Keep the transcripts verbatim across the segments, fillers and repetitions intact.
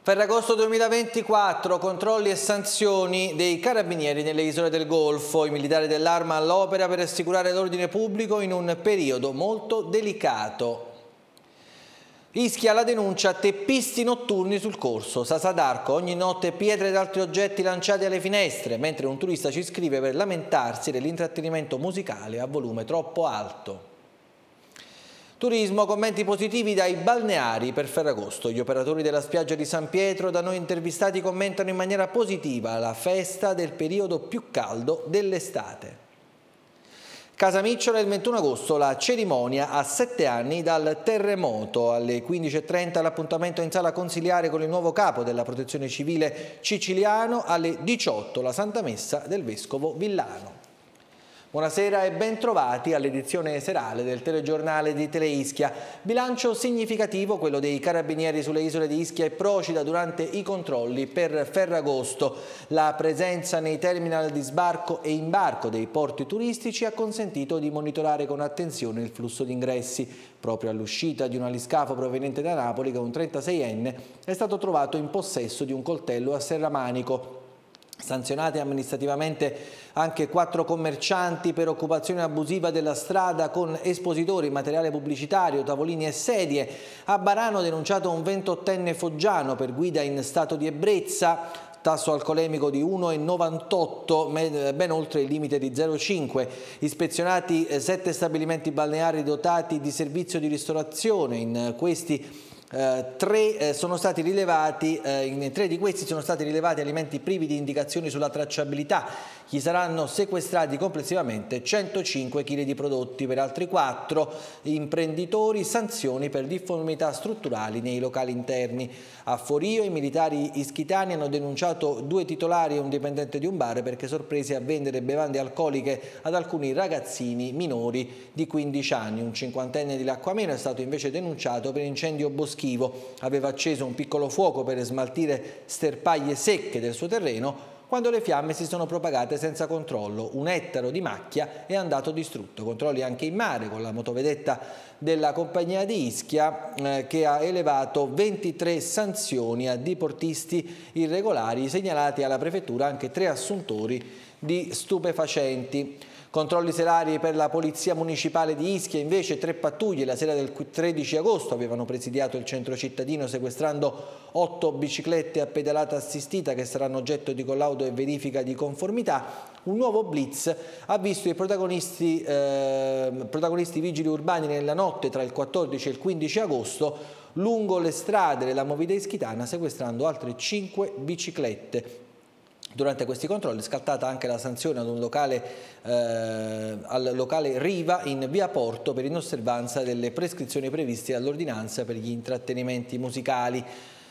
Ferragosto duemilaventiquattro, controlli e sanzioni dei carabinieri nelle isole del Golfo. I militari dell'Arma all'opera per assicurare l'ordine pubblico in un periodo molto delicato. Ischia la denuncia teppisti notturni sul corso. Sasa d'Arco, ogni notte pietre ed altri oggetti lanciati alle finestre, mentre un turista ci scrive per lamentarsi dell'intrattenimento musicale a volume troppo alto. Turismo, commenti positivi dai balneari per Ferragosto. Gli operatori della spiaggia di San Pietro, da noi intervistati, commentano in maniera positiva la festa del periodo più caldo dell'estate. Casamicciola il ventuno agosto, la cerimonia a sette anni dal terremoto. Alle quindici e trenta l'appuntamento in sala consiliare con il nuovo capo della protezione civile siciliano, alle diciotto la Santa Messa del Vescovo Villano. Buonasera e ben trovati all'edizione serale del telegiornale di Teleischia. Bilancio significativo quello dei carabinieri sulle isole di Ischia e Procida durante i controlli per Ferragosto. La presenza nei terminal di sbarco e imbarco dei porti turistici ha consentito di monitorare con attenzione il flusso di ingressi. Proprio all'uscita di un aliscafo proveniente da Napoli, che un trentaseienne è stato trovato in possesso di un coltello a serramanico. Sanzionati amministrativamente anche quattro commercianti per occupazione abusiva della strada con espositori, materiale pubblicitario, tavolini e sedie. A Barano denunciato un ventottenne foggiano per guida in stato di ebbrezza, tasso alcolemico di uno virgola novantotto, ben oltre il limite di zero virgola cinque. Ispezionati sette stabilimenti balneari dotati di servizio di ristorazione. In questi Uh, tre, uh, sono stati rilevati, uh, in tre di questi sono stati rilevati alimenti privi di indicazioni sulla tracciabilità. Gli saranno sequestrati complessivamente centocinque chili di prodotti. Per altri quattro imprenditori sanzioni per difformità strutturali nei locali interni. A Forio i militari ischitani hanno denunciato due titolari e un dipendente di un bar perché sorpresi a vendere bevande alcoliche ad alcuni ragazzini minori di quindici anni. Un cinquantenne di Lacquameno è stato invece denunciato per incendio boschivo. Aveva acceso un piccolo fuoco per smaltire sterpaglie secche del suo terreno quando le fiamme si sono propagate senza controllo. Un ettaro di macchia è andato distrutto. Controlli anche in mare con la motovedetta della compagnia di Ischia eh, che ha elevato ventitré sanzioni a diportisti irregolari, segnalati alla prefettura anche tre assuntori di stupefacenti. Controlli serali per la Polizia Municipale di Ischia, invece tre pattuglie la sera del tredici agosto avevano presidiato il centro cittadino sequestrando otto biciclette a pedalata assistita che saranno oggetto di collaudo e verifica di conformità. Un nuovo blitz ha visto i protagonisti, eh, protagonisti vigili urbani nella notte tra il quattordici e il quindici agosto lungo le strade della Movida Ischitana, sequestrando altre cinque biciclette. Durante questi controlli è scattata anche la sanzione ad un locale, eh, al locale Riva in via Porto per inosservanza delle prescrizioni previste all'ordinanza per gli intrattenimenti musicali.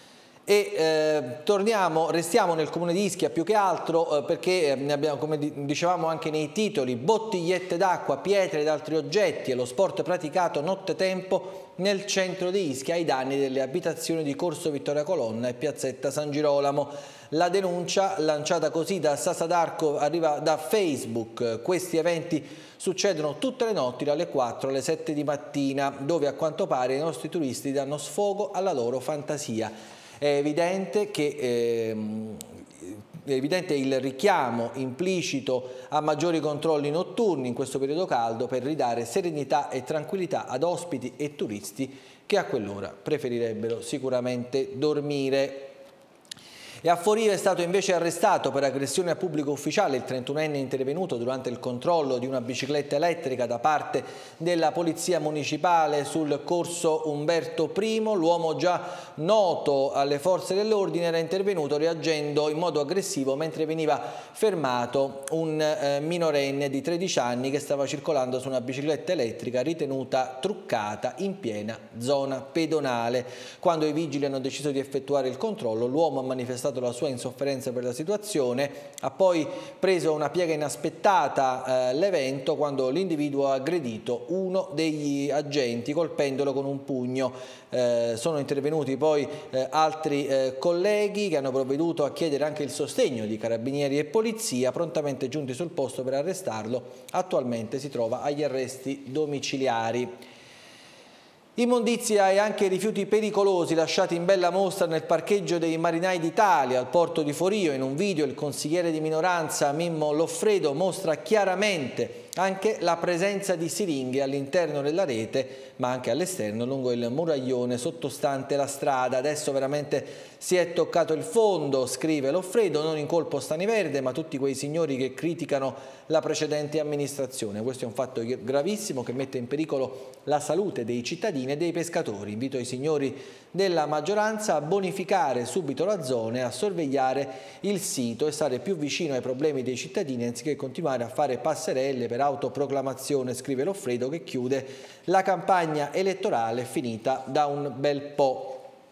E eh, torniamo, restiamo nel comune di Ischia più che altro eh, perché ne abbiamo, come dicevamo anche nei titoli, bottigliette d'acqua, pietre ed altri oggetti e lo sport praticato nottetempo nel centro di Ischia ai danni delle abitazioni di Corso Vittoria Colonna e Piazzetta San Girolamo. La denuncia, lanciata così da Sasa d'Arco, arriva da Facebook. Questi eventi succedono tutte le notti dalle quattro alle sette di mattina, dove a quanto pare i nostri turisti danno sfogo alla loro fantasia. È evidente che ehm, è evidente il richiamo implicito a maggiori controlli notturni in questo periodo caldo per ridare serenità e tranquillità ad ospiti e turisti che a quell'ora preferirebbero sicuramente dormire. E a Forio è stato invece arrestato per aggressione a pubblico ufficiale il trentunenne intervenuto durante il controllo di una bicicletta elettrica da parte della Polizia Municipale sul corso Umberto primo. L'uomo, già noto alle forze dell'ordine, era intervenuto reagendo in modo aggressivo mentre veniva fermato un eh, minorenne di tredici anni che stava circolando su una bicicletta elettrica ritenuta truccata in piena zona pedonale. Quando i vigili hanno deciso di effettuare il controllo, l'uomo ha manifestato la sua insofferenza per la situazione, ha poi preso una piega inaspettata eh, l'evento quando l'individuo ha aggredito uno degli agenti colpendolo con un pugno. Eh, sono intervenuti poi eh, altri eh, colleghi che hanno provveduto a chiedere anche il sostegno di carabinieri e polizia, prontamente giunti sul posto per arrestarlo. Attualmente si trova agli arresti domiciliari. Immondizia e anche rifiuti pericolosi lasciati in bella mostra nel parcheggio dei Marinai d'Italia al porto di Forio. In un video il consigliere di minoranza Mimmo Loffredo mostra chiaramente anche la presenza di siringhe all'interno della rete, ma anche all'esterno lungo il muraglione sottostante la strada. Adesso veramente si è toccato il fondo, scrive Loffredo, non in colpo Stani Verde, ma tutti quei signori che criticano la precedente amministrazione. Questo è un fatto gravissimo che mette in pericolo la salute dei cittadini e dei pescatori. Invito i signori della maggioranza a bonificare subito la zona e a sorvegliare il sito e stare più vicino ai problemi dei cittadini anziché continuare a fare passerelle per autoproclamazione, scrive Loffredo, che chiude la campagna elettorale finita da un bel po'.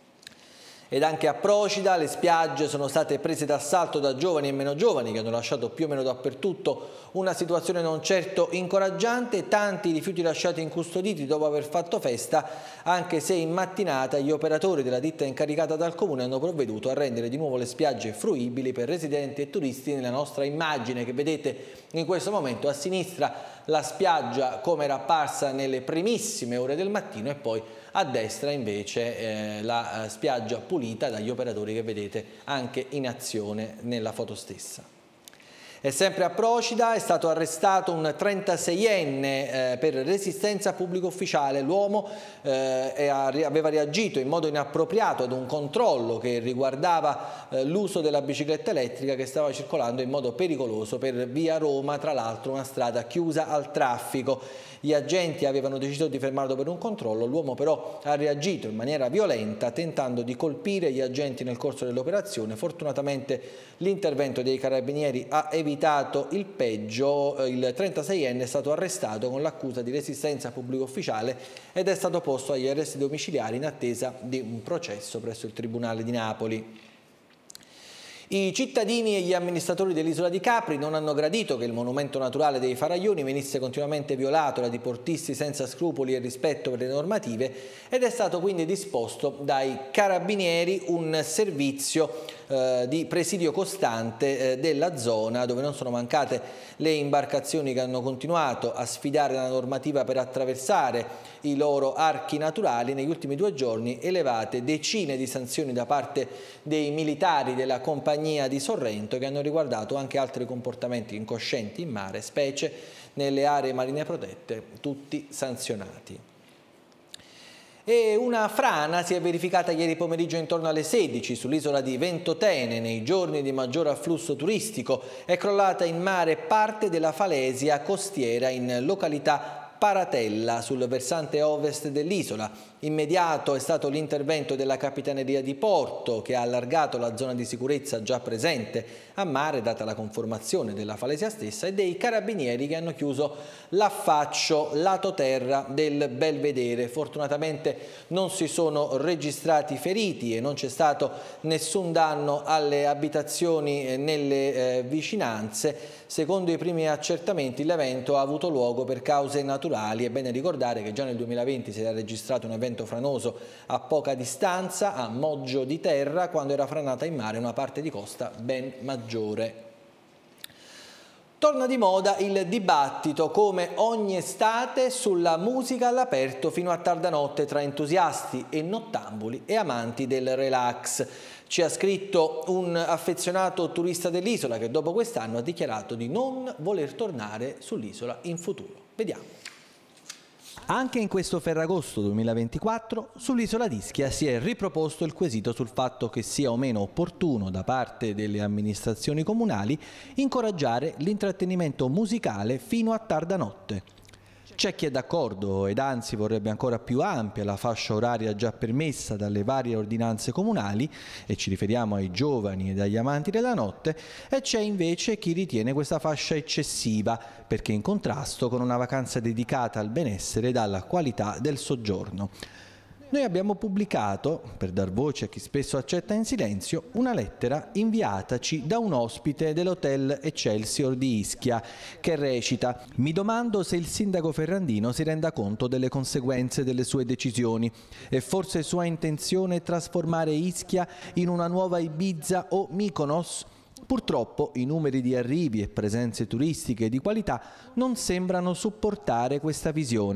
Ed anche a Procida le spiagge sono state prese d'assalto da giovani e meno giovani che hanno lasciato più o meno dappertutto una situazione non certo incoraggiante, tanti rifiuti lasciati incustoditi dopo aver fatto festa, anche se in mattinata gli operatori della ditta incaricata dal comune hanno provveduto a rendere di nuovo le spiagge fruibili per residenti e turisti. Nella nostra immagine che vedete in questo momento a sinistra la spiaggia come era apparsa nelle primissime ore del mattino e poi a destra invece eh, la eh, spiaggia pulita dagli operatori che vedete anche in azione nella foto stessa. E sempre a Procida è stato arrestato un trentaseienne eh, per resistenza pubblico ufficiale. L'uomo eh, aveva reagito in modo inappropriato ad un controllo che riguardava eh, l'uso della bicicletta elettrica che stava circolando in modo pericoloso per via Roma, tra l'altro una strada chiusa al traffico. Gli agenti avevano deciso di fermarlo per un controllo, l'uomo però ha reagito in maniera violenta tentando di colpire gli agenti nel corso dell'operazione. Fortunatamente l'intervento dei carabinieri ha evitato il peggio. Il trentaseienne è stato arrestato con l'accusa di resistenza pubblico ufficiale ed è stato posto agli arresti domiciliari in attesa di un processo presso il Tribunale di Napoli. I cittadini e gli amministratori dell'isola di Capri non hanno gradito che il monumento naturale dei Faraglioni venisse continuamente violato da diportisti senza scrupoli e rispetto per le normative ed è stato quindi disposto dai carabinieri un servizio eh, di presidio costante eh, della zona dove non sono mancate le imbarcazioni che hanno continuato a sfidare la normativa per attraversare i loro archi naturali. Negli ultimi due giorni elevate decine di sanzioni da parte dei militari della compagnia di Sorrento che hanno riguardato anche altri comportamenti incoscienti in mare, specie nelle aree marine protette, tutti sanzionati. E una frana si è verificata ieri pomeriggio intorno alle sedici sull'isola di Ventotene. Nei giorni di maggior afflusso turistico è crollata in mare parte della falesia costiera in località Paratella sul versante ovest dell'isola. Immediato è stato l'intervento della Capitaneria di Porto che ha allargato la zona di sicurezza già presente a mare data la conformazione della falesia stessa e dei carabinieri che hanno chiuso l'affaccio lato terra del Belvedere. Fortunatamente non si sono registrati feriti e non c'è stato nessun danno alle abitazioni nelle eh, vicinanze. Secondo i primi accertamenti l'evento ha avuto luogo per cause naturali. È bene ricordare che già nel duemilaventi si era registrato un evento franoso a poca distanza, a Moggio di Terra, quando era franata in mare una parte di costa ben maggiore. Torna di moda il dibattito, come ogni estate, sulla musica all'aperto fino a tarda notte tra entusiasti e nottambuli e amanti del relax. Ci ha scritto un affezionato turista dell'isola che dopo quest'anno ha dichiarato di non voler tornare sull'isola in futuro. Vediamo. Anche in questo Ferragosto duemilaventiquattro sull'isola di Ischia si è riproposto il quesito sul fatto che sia o meno opportuno da parte delle amministrazioni comunali incoraggiare l'intrattenimento musicale fino a tarda notte. C'è chi è d'accordo ed anzi vorrebbe ancora più ampia la fascia oraria già permessa dalle varie ordinanze comunali, e ci riferiamo ai giovani ed agli amanti della notte, e c'è invece chi ritiene questa fascia eccessiva perché in contrasto con una vacanza dedicata al benessere ed alla qualità del soggiorno. Noi abbiamo pubblicato, per dar voce a chi spesso accetta in silenzio, una lettera inviataci da un ospite dell'Hotel Excelsior di Ischia che recita: «Mi domando se il sindaco ferrandino si renda conto delle conseguenze delle sue decisioni. È forse sua intenzione trasformare Ischia in una nuova Ibiza o Mykonos? Purtroppo i numeri di arrivi e presenze turistiche di qualità non sembrano supportare questa visione.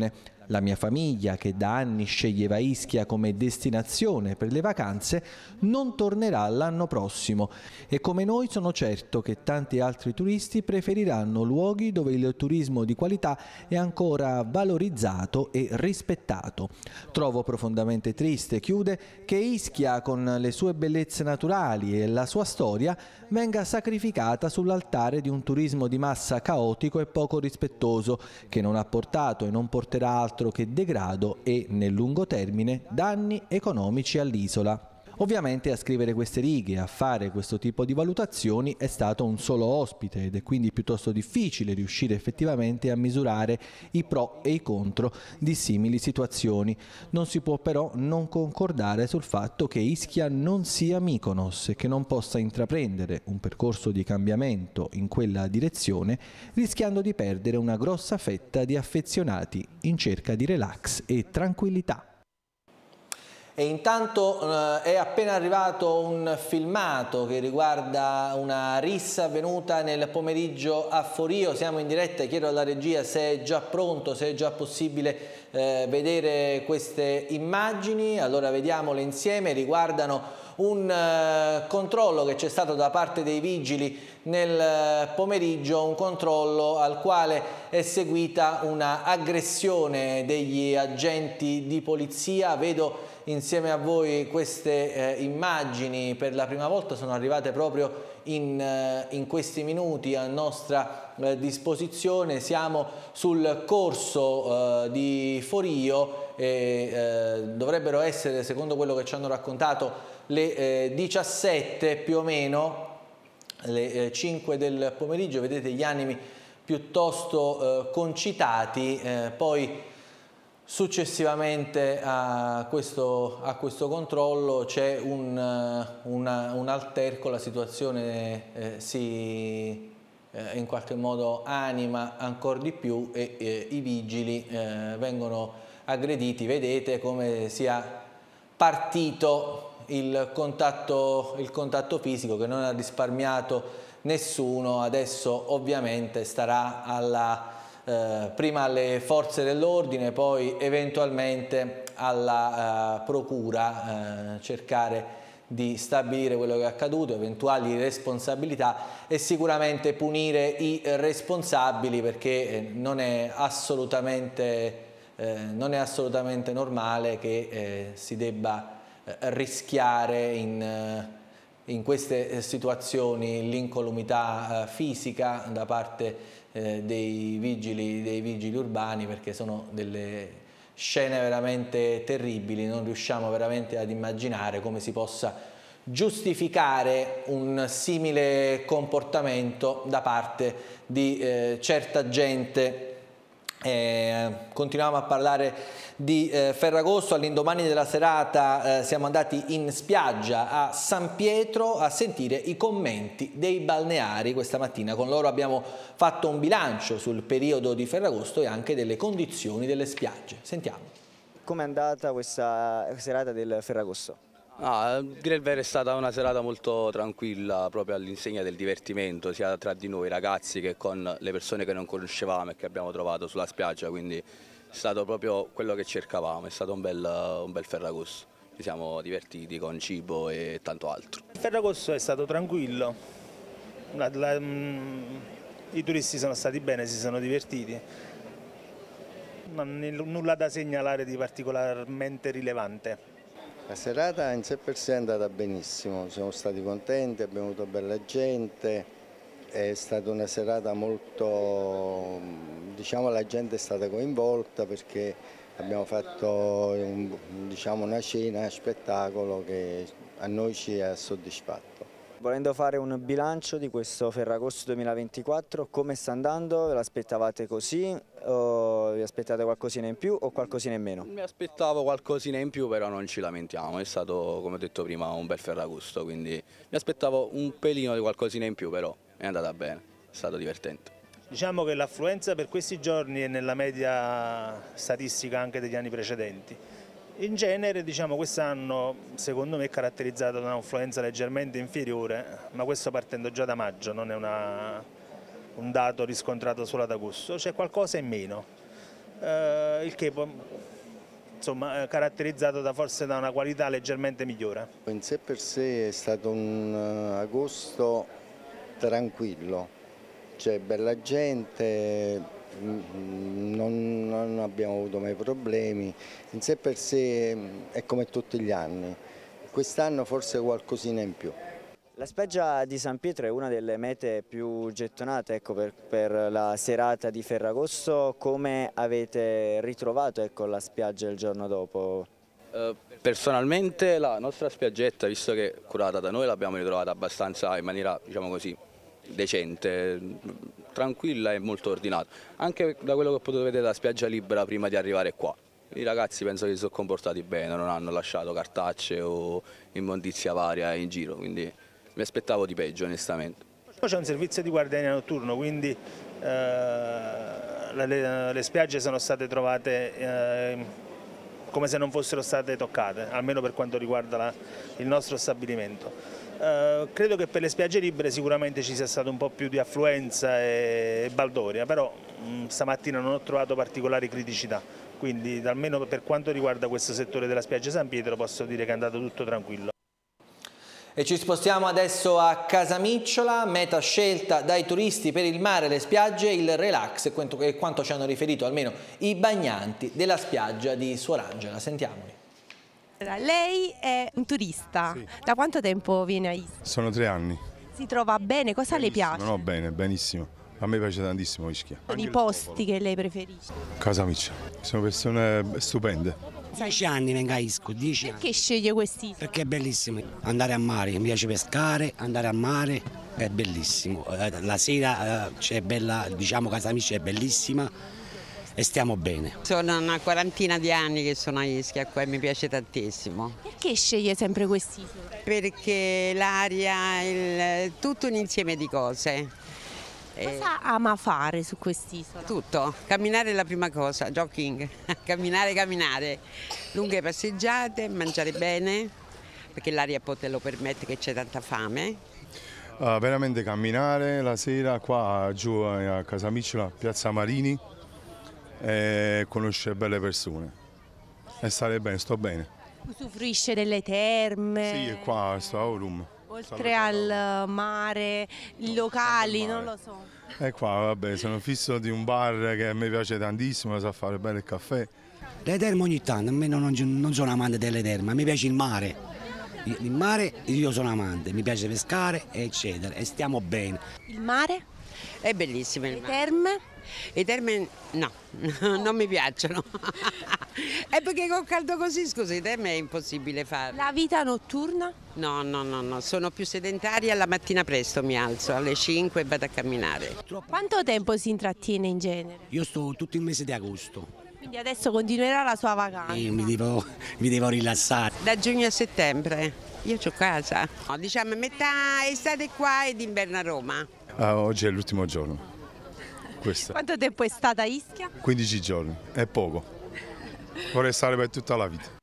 La mia famiglia, che da anni sceglieva Ischia come destinazione per le vacanze, non tornerà l'anno prossimo e come noi sono certo che tanti altri turisti preferiranno luoghi dove il turismo di qualità è ancora valorizzato e rispettato. Trovo profondamente triste, chiude, che Ischia, con le sue bellezze naturali e la sua storia, venga sacrificata sull'altare di un turismo di massa caotico e poco rispettoso, che non ha portato e non porterà altro che degrado e, nel lungo termine, danni economici all'isola. Ovviamente a scrivere queste righe, a fare questo tipo di valutazioni è stato un solo ospite ed è quindi piuttosto difficile riuscire effettivamente a misurare i pro e i contro di simili situazioni. Non si può però non concordare sul fatto che Ischia non sia Mykonos e che non possa intraprendere un percorso di cambiamento in quella direzione, rischiando di perdere una grossa fetta di affezionati in cerca di relax e tranquillità. E intanto eh, è appena arrivato un filmato che riguarda una rissa avvenuta nel pomeriggio a Forio. Siamo in diretta, chiedo alla regia se è già pronto, se è già possibile eh, vedere queste immagini. Allora vediamole insieme, riguardano un uh, controllo che c'è stato da parte dei vigili nel uh, pomeriggio, un controllo al quale è seguita una aggressione degli agenti di polizia. Vedo insieme a voi queste eh, immagini, per la prima volta sono arrivate proprio in, eh, in questi minuti a nostra eh, disposizione. Siamo sul corso eh, di Forio e eh, dovrebbero essere, secondo quello che ci hanno raccontato, le eh, diciassette più o meno, le eh, cinque del pomeriggio. Vedete gli animi piuttosto eh, concitati. Eh, poi successivamente a questo, a questo controllo c'è un, una, un alterco, la situazione eh, si eh, in qualche modo anima ancora di più e eh, i vigili eh, vengono aggrediti. Vedete come sia partito il contatto, il contatto fisico, che non ha risparmiato nessuno. Adesso ovviamente starà alla Eh, prima alle forze dell'ordine, poi eventualmente alla eh, procura eh, cercare di stabilire quello che è accaduto, eventuali responsabilità e sicuramente punire i responsabili, perché eh, non è assolutamente, eh, non è assolutamente normale che eh, si debba eh, rischiare in eh, in queste situazioni l'incolumità fisica da parte eh, dei vigili, dei vigili urbani, perché sono delle scene veramente terribili. Non riusciamo veramente ad immaginare come si possa giustificare un simile comportamento da parte di eh, certa gente. Eh, continuiamo a parlare di eh, Ferragosto. All'indomani della serata eh, siamo andati in spiaggia a San Pietro a sentire i commenti dei balneari. Questa mattina con loro abbiamo fatto un bilancio sul periodo di Ferragosto e anche delle condizioni delle spiagge. Sentiamo. Com'è andata questa serata del Ferragosto? Ah, dire il vero, è stata una serata molto tranquilla, proprio all'insegna del divertimento, sia tra di noi ragazzi che con le persone che non conoscevamo e che abbiamo trovato sulla spiaggia, quindi è stato proprio quello che cercavamo, è stato un bel, un bel Ferragosto. Ci siamo divertiti con cibo e tanto altro. Il Ferragosto è stato tranquillo, la, la, mh, i turisti sono stati bene, si sono divertiti, non, nulla da segnalare di particolarmente rilevante. La serata in sé per sé è andata benissimo, siamo stati contenti, abbiamo avuto bella gente, è stata una serata molto, diciamo, la gente è stata coinvolta perché abbiamo fatto diciamo, una cena, uno spettacolo che a noi ci ha soddisfatto. Volendo fare un bilancio di questo Ferragosto duemilaventiquattro, come sta andando? Ve l'aspettavate così? O vi aspettate qualcosina in più o qualcosina in meno? Mi aspettavo qualcosina in più, però non ci lamentiamo, è stato, come ho detto prima, un bel Ferragosto, quindi mi aspettavo un pelino di qualcosina in più, però è andata bene, è stato divertente. Diciamo che l'affluenza per questi giorni è nella media statistica anche degli anni precedenti. In genere, diciamo, quest'anno secondo me è caratterizzato da un'affluenza leggermente inferiore, ma questo partendo già da maggio, non è una, un dato riscontrato solo ad agosto, c'è qualcosa in meno. eh, il che può, insomma, è caratterizzato da, forse da una qualità leggermente migliore. In sé per sé è stato un agosto tranquillo, c'è bella gente, non, non abbiamo avuto mai problemi, in sé per sé è come tutti gli anni, quest'anno forse qualcosina in più. La spiaggia di San Pietro è una delle mete più gettonate, ecco, per, per la serata di Ferragosto. Come avete ritrovato, ecco, la spiaggia il giorno dopo? Eh, personalmente la nostra spiaggetta, visto che è curata da noi, l'abbiamo ritrovata abbastanza in maniera, diciamo così, decente, tranquilla e molto ordinata. Anche da quello che ho potuto vedere dalla spiaggia libera prima di arrivare qua. I ragazzi penso che si sono comportati bene, non hanno lasciato cartacce o immondizia varia in giro, quindi mi aspettavo di peggio onestamente. Poi c'è un servizio di guardiania notturno, quindi eh, le, le spiagge sono state trovate eh, come se non fossero state toccate, almeno per quanto riguarda la, il nostro stabilimento. Eh, credo che per le spiagge libere sicuramente ci sia stato un po' più di affluenza e, e baldoria, però mh, stamattina non ho trovato particolari criticità, quindi almeno per quanto riguarda questo settore della spiaggia San Pietro posso dire che è andato tutto tranquillo. E ci spostiamo adesso a Casamicciola, meta scelta dai turisti per il mare, le spiagge, il relax e quanto ci hanno riferito almeno i bagnanti della spiaggia di Suorangela. Sentiamoli. Lei è un turista, sì. Da quanto tempo viene a Ischia? Sono tre anni. Si trova bene? Cosa benissimo, le piace? No, bene, benissimo. A me piace tantissimo Ischia. Sono i posti che lei preferisce? Casamicciola, sono persone stupende. Dieci anni vengo a Ischia, dieci anni. Perché sceglie quest'isola? Perché è bellissimo. Andare a mare, mi piace pescare, andare a mare è bellissimo. La sera c'è bella, diciamo Casamicciola è bellissima e stiamo bene. Sono una quarantina di anni che sono a Ischia qua e mi piace tantissimo. Perché sceglie sempre quest'isola? Perché l'aria, il, tutto un insieme di cose. Cosa ama fare su quest'isola? Tutto, camminare è la prima cosa, jogging, camminare, camminare, lunghe passeggiate, mangiare bene, perché l'aria poi te lo permette che c'è tanta fame. Uh, veramente camminare la sera qua giù a Casamicciola, Piazza Marini, e conoscere belle persone e stare bene, sto bene. Usufruisce delle terme? Sì, qua sto a Aurum. Oltre al mare, i locali, non lo so. E qua vabbè, sono fisso di un bar che a me piace tantissimo, sa fare bene il caffè. Le terme ogni tanto, a me non, non sono amante delle terme, a me piace il mare. Il mare io sono amante, mi piace pescare eccetera e stiamo bene. Il mare? È bellissimo il Le mare. terme? Le terme no, non mi piacciono. È perché con caldo così, scusi, le terme è impossibile farlo. La vita notturna? No, no, no, no, sono più sedentaria, la mattina presto mi alzo, alle cinque e vado a camminare. Quanto tempo si intrattiene in genere? Io sto tutto il mese di agosto. Quindi adesso continuerà la sua vacanza? E mi devo, mi devo rilassare. Da giugno a settembre, io ho casa. No, diciamo metà estate qua ed inverno a Roma. Ah, oggi è l'ultimo giorno. Questo. Quanto tempo è stata a Ischia? quindici giorni, è poco. Vorrei stare per tutta la vita.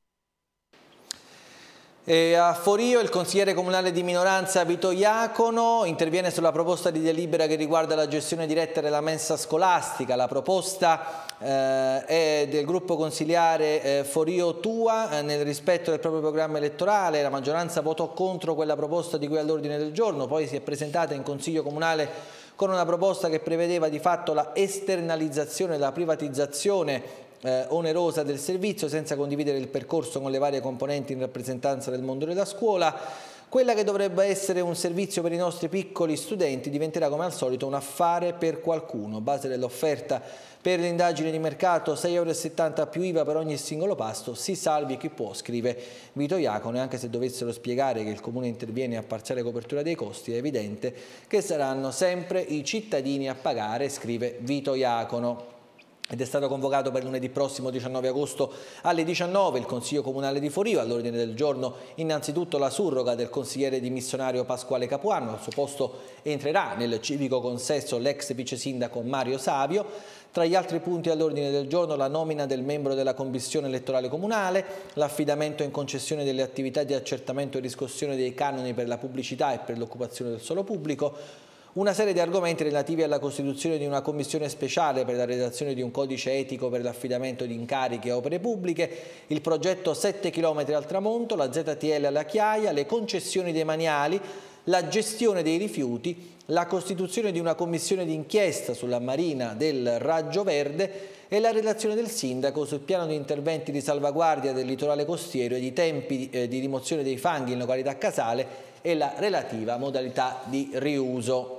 E a Forio il consigliere comunale di minoranza Vito Iacono interviene sulla proposta di delibera che riguarda la gestione diretta della mensa scolastica. La proposta eh, è del gruppo consigliare eh, Forio Tua eh, nel rispetto del proprio programma elettorale. La maggioranza votò contro quella proposta di cui all'ordine del giorno, poi si è presentata in consiglio comunale con una proposta che prevedeva di fatto la esternalizzazione, la privatizzazione Eh, onerosa del servizio senza condividere il percorso con le varie componenti in rappresentanza del mondo della scuola. Quella che dovrebbe essere un servizio per i nostri piccoli studenti diventerà come al solito un affare per qualcuno. Base dell'offerta per le indagini di mercato sei e settanta euro più I V A per ogni singolo pasto, si salvi chi può, scrive Vito Iacono, e anche se dovessero spiegare che il Comune interviene a parziale copertura dei costi è evidente che saranno sempre i cittadini a pagare, scrive Vito Iacono. Ed è stato convocato per lunedì prossimo diciannove agosto alle diciannove il Consiglio Comunale di Forio. All'ordine del giorno innanzitutto la surroga del consigliere dimissionario Pasquale Capuano. Al suo posto entrerà nel civico consesso l'ex vice sindaco Mario Savio. Tra gli altri punti all'ordine del giorno la nomina del membro della commissione elettorale comunale, l'affidamento in concessione delle attività di accertamento e riscossione dei canoni per la pubblicità e per l'occupazione del suolo pubblico, una serie di argomenti relativi alla costituzione di una commissione speciale per la redazione di un codice etico per l'affidamento di incarichi e opere pubbliche, il progetto sette chilometri al tramonto, la Z T L alla Chiaia, le concessioni demaniali, la gestione dei rifiuti, la costituzione di una commissione d'inchiesta sulla marina del Raggio Verde e la relazione del sindaco sul piano di interventi di salvaguardia del litorale costiero e di tempi eh, di rimozione dei fanghi in località Casale e la relativa modalità di riuso.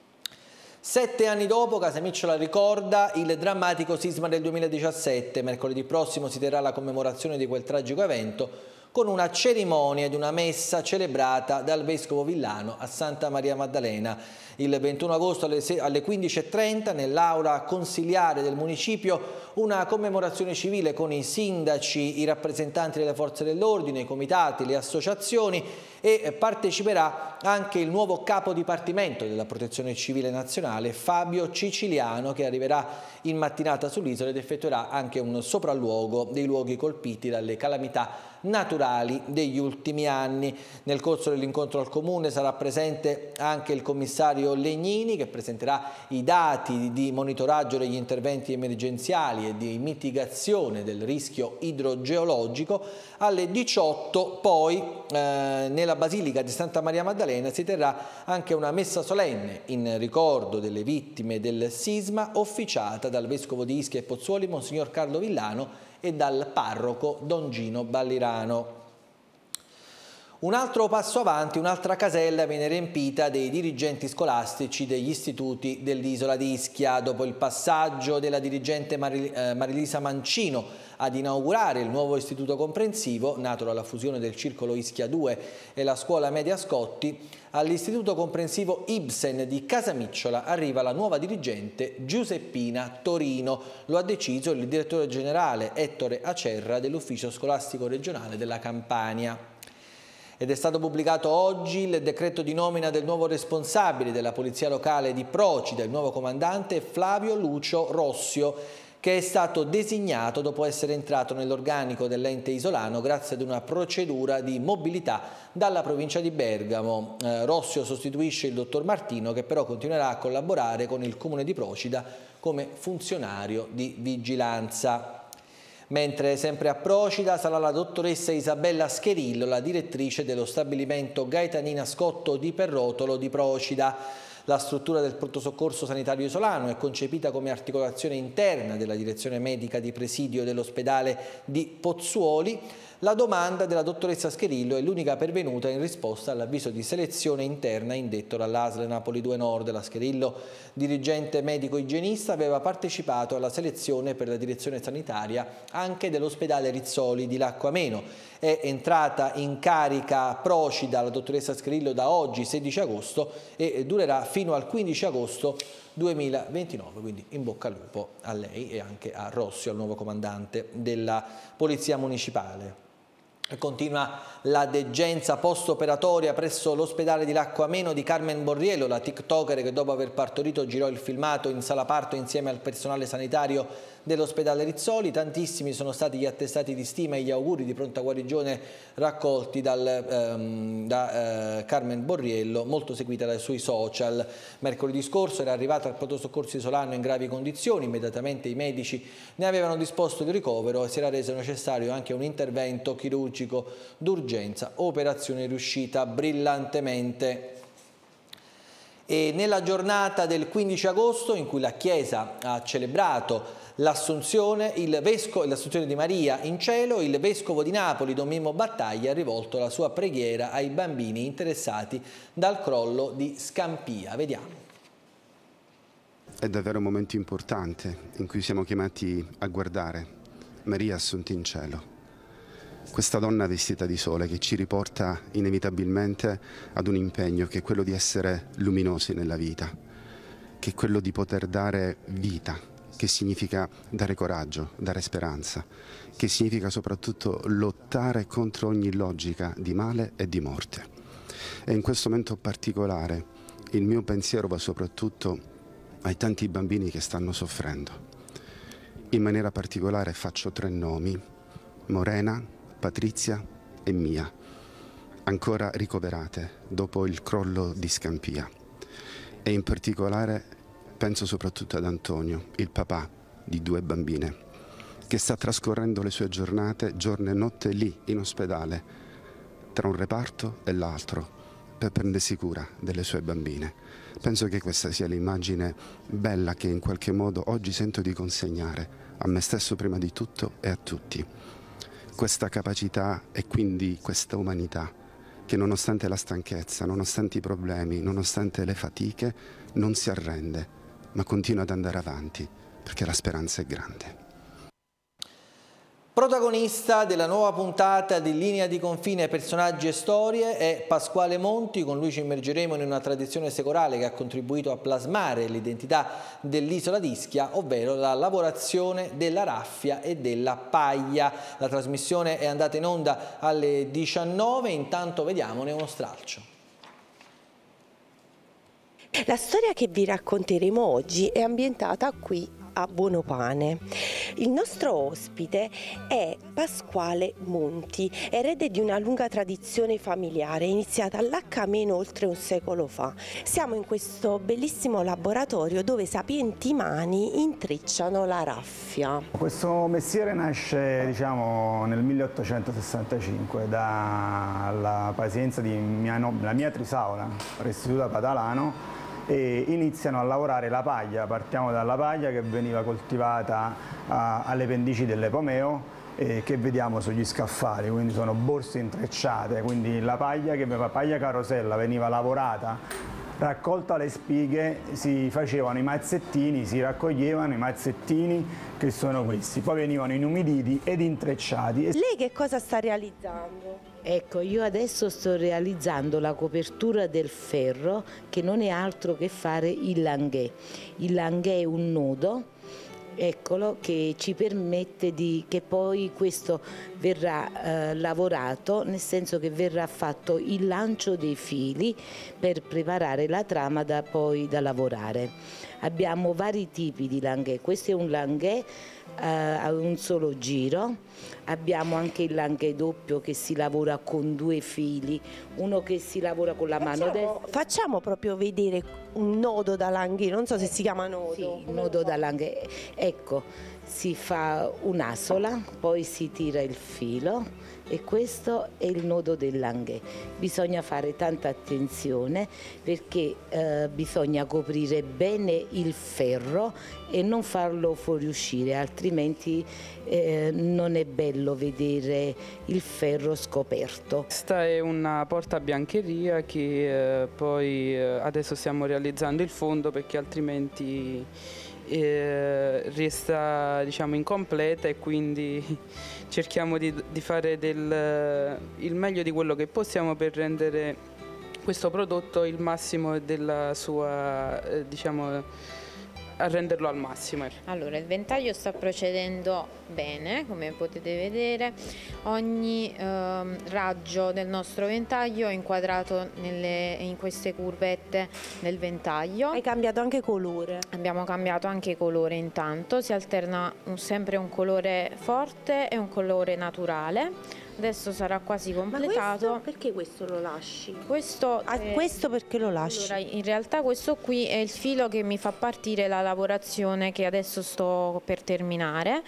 Sette anni dopo, Casamicciola ricorda il drammatico sisma del duemiladiciassette. Mercoledì prossimo si terrà la commemorazione di quel tragico evento con una cerimonia ed una messa celebrata dal Vescovo Villano a Santa Maria Maddalena. Il ventuno agosto alle quindici e trenta nell'aula consiliare del municipio una commemorazione civile con i sindaci, i rappresentanti delle forze dell'ordine, i comitati, le associazioni e parteciperà anche il nuovo capo dipartimento della Protezione Civile Nazionale, Fabio Ciciliano, che arriverà in mattinata sull'isola ed effettuerà anche un sopralluogo dei luoghi colpiti dalle calamità naturali degli ultimi anni. Nel corso dell'incontro al comune sarà presente anche il commissario Legnini, che presenterà i dati di monitoraggio degli interventi emergenziali e di mitigazione del rischio idrogeologico. Alle diciotto poi eh, nella Basilica di Santa Maria Maddalena si terrà anche una messa solenne in ricordo delle vittime del sisma, officiata dal vescovo di Ischia e Pozzuoli, Monsignor Carlo Villano, e dal parroco Don Gino Ballirano. Un altro passo avanti, un'altra casella viene riempita dei dirigenti scolastici degli istituti dell'isola di Ischia. Dopo il passaggio della dirigente Marilisa Mancino ad inaugurare il nuovo istituto comprensivo, nato dalla fusione del Circolo Ischia due e la scuola media Scotti, all'istituto comprensivo Ibsen di Casamicciola arriva la nuova dirigente Giuseppina Torino. Lo ha deciso il direttore generale Ettore Acerra dell'ufficio scolastico regionale della Campania. Ed è stato pubblicato oggi il decreto di nomina del nuovo responsabile della Polizia Locale di Procida, il nuovo comandante Flavio Lucio Rossio, che è stato designato dopo essere entrato nell'organico dell'ente isolano grazie ad una procedura di mobilità dalla provincia di Bergamo. Eh, Rossio sostituisce il dottor Martino, che però continuerà a collaborare con il comune di Procida come funzionario di vigilanza. Mentre sempre a Procida sarà la dottoressa Isabella Scherillo, la direttrice dello stabilimento Gaetanina Scotto di Perrotolo di Procida. La struttura del pronto soccorso sanitario isolano è concepita come articolazione interna della direzione medica di presidio dell'ospedale di Pozzuoli. La domanda della dottoressa Scherillo è l'unica pervenuta in risposta all'avviso di selezione interna indetto dall'A S L Napoli due Nord. La Scherillo, dirigente medico-igienista, aveva partecipato alla selezione per la direzione sanitaria anche dell'ospedale Rizzoli di Lacquameno. È entrata in carica Procida la dottoressa Scherillo da oggi, sedici agosto, e durerà fino al quindici agosto duemilaventinove, quindi in bocca al lupo a lei e anche a Rossio, al nuovo comandante della Polizia Municipale. Continua la degenza post-operatoria presso l'ospedale di Lacquameno di Carmen Borriello, la tiktoker che dopo aver partorito girò il filmato in sala parto insieme al personale sanitario dell'ospedale Rizzoli. Tantissimi sono stati gli attestati di stima e gli auguri di pronta guarigione raccolti dal, ehm, da eh, Carmen Borriello, molto seguita dai suoi social. Mercoledì scorso era arrivata al pronto soccorso isolano in gravi condizioni, immediatamente i medici ne avevano disposto il ricovero e si era reso necessario anche un intervento chirurgico d'urgenza, operazione riuscita brillantemente. E nella giornata del quindici agosto, in cui la Chiesa ha celebrato l'assunzione di Maria in cielo, il vescovo di Napoli, Don Mimmo Battaglia, ha rivolto la sua preghiera ai bambini interessati dal crollo di Scampia. Vediamo. È davvero un momento importante in cui siamo chiamati a guardare Maria assunta in cielo. Questa donna vestita di sole che ci riporta inevitabilmente ad un impegno che è quello di essere luminosi nella vita, che è quello di poter dare vita, che significa dare coraggio, dare speranza, che significa soprattutto lottare contro ogni logica di male e di morte. E in questo momento particolare il mio pensiero va soprattutto ai tanti bambini che stanno soffrendo. In maniera particolare faccio tre nomi: Morena, Patrizia e Mia, ancora ricoverate dopo il crollo di Scampia. e in particolare penso soprattutto ad Antonio, il papà di due bambine, che sta trascorrendo le sue giornate, giorno e notte lì in ospedale, tra un reparto e l'altro, per prendersi cura delle sue bambine. Penso che questa sia l'immagine bella che in qualche modo oggi sento di consegnare a me stesso prima di tutto e a tutti. Questa capacità e quindi questa umanità che nonostante la stanchezza, nonostante i problemi, nonostante le fatiche, non si arrende, ma continua ad andare avanti, perché la speranza è grande. Protagonista della nuova puntata di Linea di Confine Personaggi e Storie è Pasquale Monti. Con lui ci immergeremo in una tradizione secolare che ha contribuito a plasmare l'identità dell'isola di Ischia, ovvero la lavorazione della raffia e della paglia. La trasmissione è andata in onda alle diciannove, intanto vediamone uno stralcio. La storia che vi racconteremo oggi è ambientata qui a Buonopane. Il nostro ospite è Pasquale Monti, erede di una lunga tradizione familiare iniziata all'Accameno oltre un secolo fa. Siamo in questo bellissimo laboratorio dove sapienti mani intrecciano la raffia. Questo mestiere nasce, diciamo, nel milleottocentosessantacinque dalla pazienza di mia, no, la mia trisaura, Restituta Padalano, e iniziano a lavorare la paglia. Partiamo dalla paglia che veniva coltivata a, alle pendici dell'Epomeo e che vediamo sugli scaffali, quindi sono borse intrecciate, quindi la paglia, che la paglia carosella, veniva lavorata, raccolta le spighe, si facevano i mazzettini, si raccoglievano i mazzettini che sono questi, poi venivano inumiditi ed intrecciati. Lei che cosa sta realizzando? Ecco, io adesso sto realizzando la copertura del ferro, che non è altro che fare il langhè. Il langhè è un nodo, eccolo, che ci permette di che poi questo verrà eh, lavorato, nel senso che verrà fatto il lancio dei fili per preparare la trama da poi da lavorare. Abbiamo vari tipi di langhè, questo è un langhè a un solo giro, abbiamo anche il langhè doppio che si lavora con due fili, uno che si lavora con la mano destra. Facciamo proprio vedere un nodo da langhè, non so se si chiama nodo. Sì, il nodo da langhè, ecco, si fa un'asola, poi si tira il filo e questo è il nodo del langhè. Bisogna fare tanta attenzione perché eh, bisogna coprire bene il ferro e non farlo fuoriuscire, altrimenti eh, non è bello vedere il ferro scoperto. Questa è una porta biancheria che eh, poi eh, adesso stiamo realizzando il fondo, perché altrimenti eh, resta, diciamo, incompleta, e quindi cerchiamo di, di fare del, il meglio di quello che possiamo per rendere questo prodotto il massimo della sua, eh, diciamo, a renderlo al massimo. Allora, il ventaglio sta procedendo bene, come potete vedere. Ogni ehm, raggio del nostro ventaglio è inquadrato nelle, in queste curvette del ventaglio. Hai cambiato anche colore? Abbiamo cambiato anche colore intanto, si alterna un, sempre un colore forte e un colore naturale. Adesso sarà quasi completato. Ma questo, perché questo lo lasci? Questo, ah, eh, questo perché lo lasci? Allora, in realtà questo qui è il filo che mi fa partire la lavorazione che adesso sto per terminare.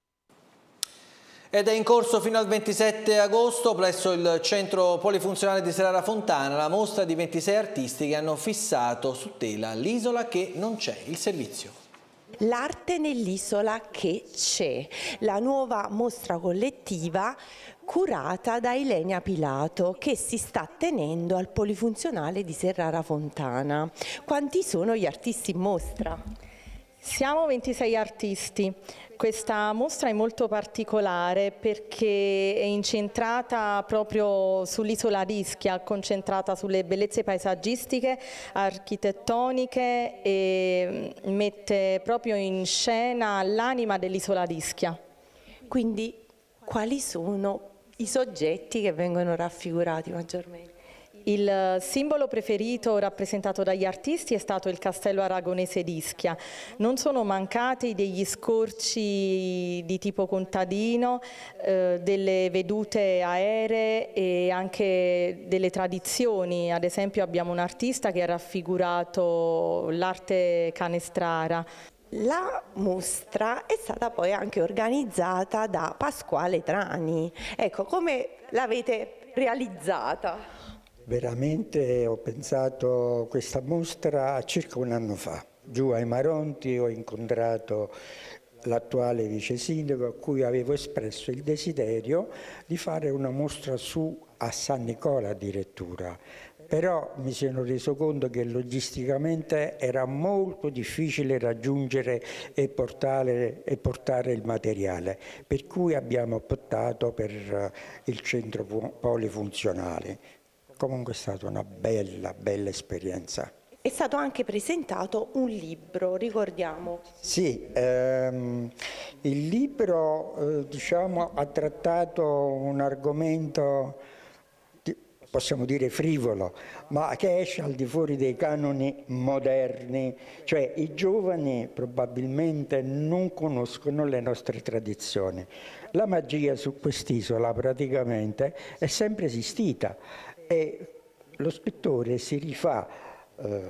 Ed è in corso fino al ventisette agosto presso il Centro Polifunzionale di Serrara Fontana la mostra di ventisei artisti che hanno fissato su tela l'isola che non c'è, il servizio. L'arte nell'isola che c'è, la nuova mostra collettiva curata da Ilenia Pilato che si sta tenendo al Polifunzionale di Serrara Fontana. Quanti sono gli artisti in mostra? Siamo ventisei artisti. Questa mostra è molto particolare perché è incentrata proprio sull'isola di Ischia, concentrata sulle bellezze paesaggistiche, architettoniche e mette proprio in scena l'anima dell'isola di Ischia. Quindi quali sono i soggetti che vengono raffigurati maggiormente? Il simbolo preferito rappresentato dagli artisti è stato il castello aragonese di Ischia. Non sono mancati degli scorci di tipo contadino, eh, delle vedute aeree e anche delle tradizioni. Ad esempio abbiamo un artista che ha raffigurato l'arte canestrara. La mostra è stata poi anche organizzata da Pasquale Trani. Ecco, come l'avete realizzata? Veramente ho pensato a questa mostra circa un anno fa. Giù ai Maronti ho incontrato l'attuale vice sindaco a cui avevo espresso il desiderio di fare una mostra su a San Nicola addirittura. Però mi sono reso conto che logisticamente era molto difficile raggiungere e portare, e portare il materiale, per cui abbiamo optato per il centro polifunzionale. Comunque è stata una bella, bella esperienza. È stato anche presentato un libro, ricordiamo. Sì, ehm, il libro eh, diciamo, ha trattato un argomento, possiamo dire frivolo, ma che esce al di fuori dei canoni moderni, cioè i giovani probabilmente non conoscono le nostre tradizioni. La magia su quest'isola praticamente è sempre esistita e lo scrittore si rifà, eh,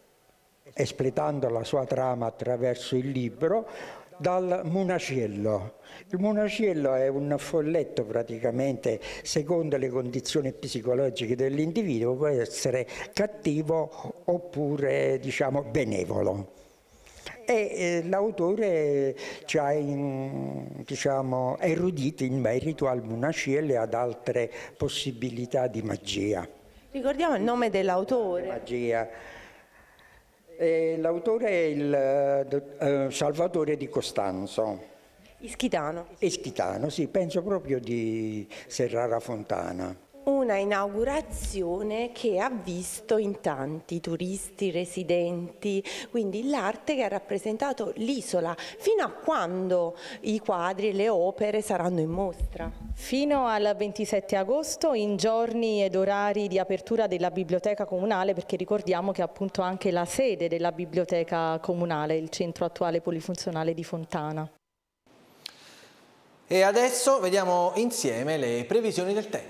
espletando la sua trama attraverso il libro, dal Munaciello. Il Munaciello è un folletto praticamente, secondo le condizioni psicologiche dell'individuo, può essere cattivo oppure diciamo benevolo. E eh, l'autore ci ha in, diciamo, erudito in merito al Munaciello e ad altre possibilità di magia. Ricordiamo il nome dell'autore. Magia. L'autore è il eh, Salvatore Di Costanzo. Ischitano. Ischitano, sì, penso proprio di Serrara Fontana. Una inaugurazione che ha visto in tanti turisti, residenti, quindi l'arte che ha rappresentato l'isola. Fino a quando i quadri e le opere saranno in mostra? Fino al ventisette agosto, in giorni ed orari di apertura della biblioteca comunale, perché ricordiamo che è appunto anche la sede della biblioteca comunale, il centro attuale polifunzionale di Fontana. E adesso vediamo insieme le previsioni del tempo.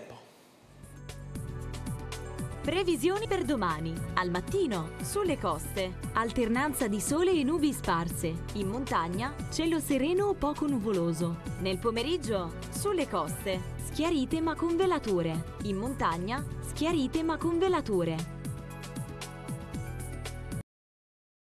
Previsioni per domani. Al mattino, sulle coste, alternanza di sole e nubi sparse. In montagna, cielo sereno o poco nuvoloso. Nel pomeriggio, sulle coste, schiarite ma con velature. In montagna, schiarite ma con velature.